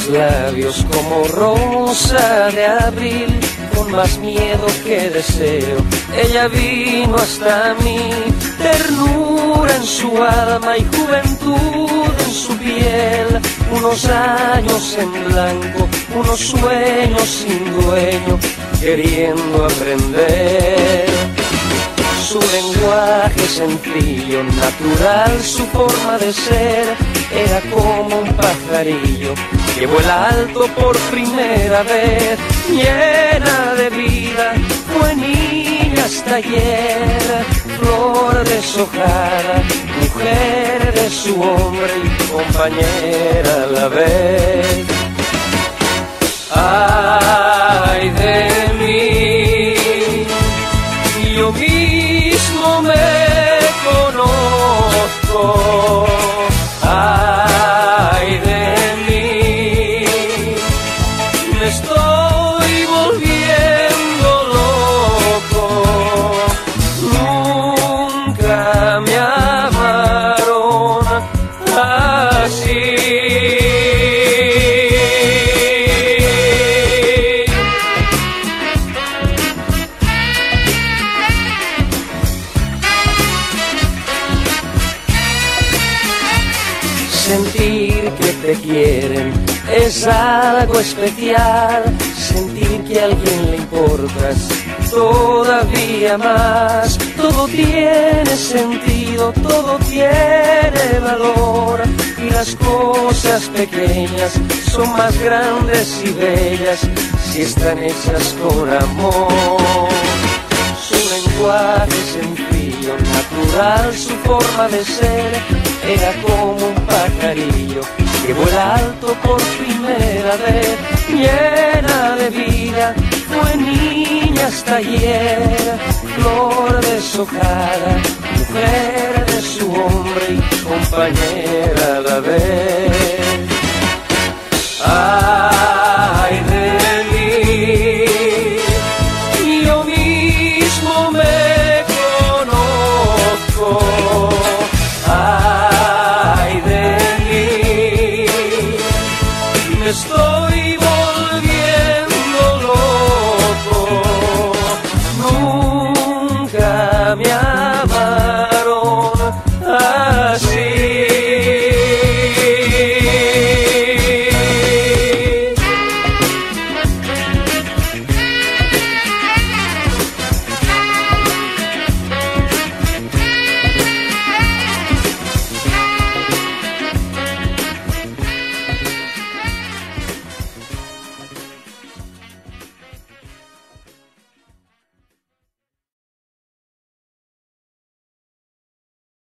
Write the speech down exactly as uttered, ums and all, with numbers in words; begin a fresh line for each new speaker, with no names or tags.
sus labios como rosa de abril, con más miedo que deseo. Ella vino hasta mí, ternura en su alma y juventud en su piel. Unos años en blanco, unos sueños sin dueño, queriendo aprender. Su lenguaje sencillo, natural, su forma de ser, era como un pajarillo que vuela alto por primera vez, llena de vida, fue niña hasta ayer, flor deshojada, mujer de su hombre y compañera a la vez. Ay de mí, yo mismo me conozco. Ay de mí, me estoy volviendo loco. Nunca me amaron así. Sentir que te quieren es algo especial, sentir que a alguien le importas todavía más. Todo tiene sentido, todo tiene valor, y las cosas pequeñas son más grandes y bellas si están hechas con amor. Su lenguaje sencillo, natural, su forma de ser, era como un pajarillo que vuela alto por primera vez, llena de vida, fue niña hasta ayer, flor deshojada, mujer de su hombre y compañera a la vez. Ay de mí, yo mismo me conozco. Ay de mí, me estoy